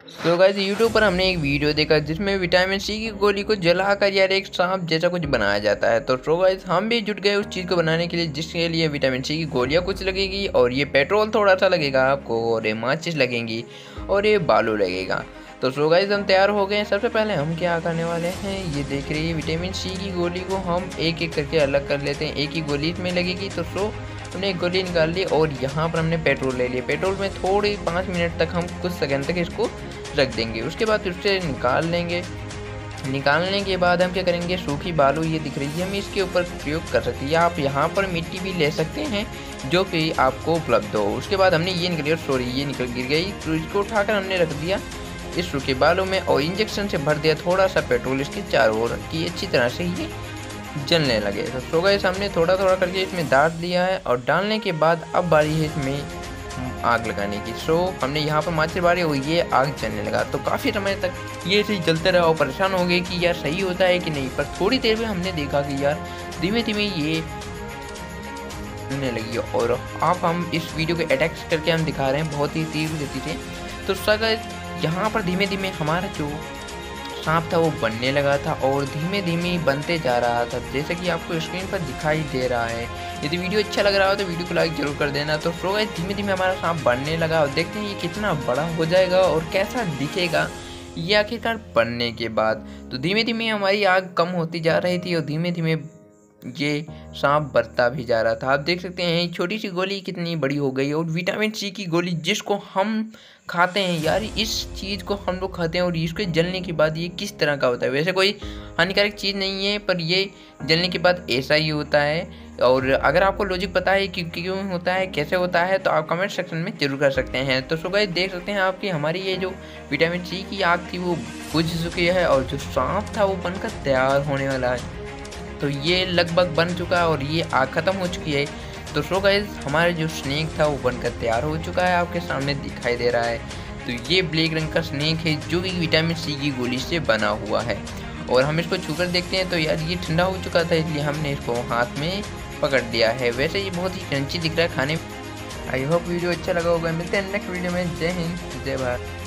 तो guys YouTube पर हमने एक वीडियो देखा जिसमें विटामिन सी की गोली को जलाकर यार एक सांप जैसा कुछ बनाया जाता है। तो गाइस हम भी जुट गए उस चीज़ को बनाने के लिए जिसके लिए विटामिन सी की गोलियां कुछ लगेगी और ये पेट्रोल थोड़ा सा लगेगा आपको और ये माचिस लगेंगी और ये बालू लगेगा। तो गाइस हम तैयार हो गए। सबसे पहले हम क्या करने वाले हैं, ये देख रही है विटामिन सी की गोली को हम एक एक करके अलग कर लेते हैं। एक ही गोली इसमें लगेगी। तो हमने एक गोली निकाल ली और यहाँ पर हमने पेट्रोल ले लिया। पेट्रोल में थोड़ी 5 मिनट तक हम कुछ सेकंड तक इसको रख देंगे। उसके बाद उससे निकाल लेंगे। निकालने के बाद हम क्या करेंगे, सूखी बालू ये दिख रही है हम इसके ऊपर प्रयोग कर सकते हैं या आप यहाँ पर मिट्टी भी ले सकते हैं जो कि आपको उपलब्ध हो। उसके बाद हमने ये निकल गिर गई। तो इसको उठाकर हमने रख दिया इस सूखे बालू में और इंजेक्शन से भर दिया थोड़ा सा पेट्रोल इसके चारों ओर कि अच्छी तरह से ये जलने लगे। तो गाइस हमने थोड़ा थोड़ा करके इसमें डाल दिया है और डालने के बाद अब बारी है इसमें आग लगाने की। हमने यहाँ पर माचिस बारी और ये आग जलने लगा। तो काफ़ी समय तक ये ऐसे ही जलते रहा और परेशान हो गए कि यार सही होता है कि नहीं। पर थोड़ी देर में हमने देखा कि यार धीमे धीमे ये जलने लगी और आप हम इस वीडियो को अटैच करके हम दिखा रहे हैं बहुत ही तीव्र गति से। तो शायद यहाँ पर धीमे धीमे हमारा जो सांप था वो बनने लगा था और धीमे धीमे बनते जा रहा था जैसे कि आपको स्क्रीन पर दिखाई दे रहा है। यदि वीडियो अच्छा लग रहा हो तो वीडियो को लाइक जरूर कर देना। तो गाइस धीमे धीमे हमारा सांप बनने लगा और देखते हैं ये कितना बड़ा हो जाएगा और कैसा दिखेगा ये आखिरकार बनने के बाद। तो धीमे धीमे हमारी आग कम होती जा रही थी और धीमे धीमे ये सांप बढ़ता भी जा रहा था। आप देख सकते हैं छोटी सी गोली कितनी बड़ी हो गई और विटामिन सी की गोली जिसको हम खाते हैं यार, इस चीज़ को हम लोग खाते हैं और इसके जलने के बाद ये किस तरह का होता है। वैसे कोई हानिकारक चीज़ नहीं है पर ये जलने के बाद ऐसा ही होता है। और अगर आपको लॉजिक पता है कि क्यों होता है कैसे होता है तो आप कमेंट सेक्शन में जरूर कर सकते हैं। तो गाइस देख सकते हैं आपकी हमारी ये जो विटामिन सी की आग थी वो बुझ चुकी है और जो सांप था वो बनकर तैयार होने वाला है। तो ये लगभग बन चुका है और ये आग ख़त्म हो चुकी है। तो गाइस हमारा जो स्नेक था वो बनकर तैयार हो चुका है, आपके सामने दिखाई दे रहा है। तो ये ब्लैक रंग का स्नेक है जो कि विटामिन सी की गोली से बना हुआ है और हम इसको छूकर देखते हैं तो यार ये ठंडा हो चुका था इसलिए हमने इसको हाथ में पकड़ लिया है। वैसे ये बहुत ही क्रंची दिख रहा है खाने में। आई होप वीडियो अच्छा लगा होगा। मिलते हैं नेक्स्ट वीडियो में। जय हिंद जय भारत।